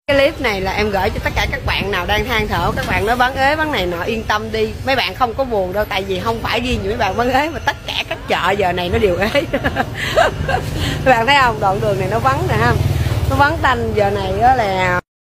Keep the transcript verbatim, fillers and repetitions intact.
Cái clip này là em gửi cho tất cả các bạn nào đang than thở, các bạn nói bán ế bán này nọ, yên tâm đi, mấy bạn không có buồn đâu, tại vì không phải riêng những mấy bạn bán ế mà tất cả các chợ giờ này nó đều ế. Các bạn thấy không, đoạn đường này nó vắng nè ha, nó vắng tanh giờ này đó là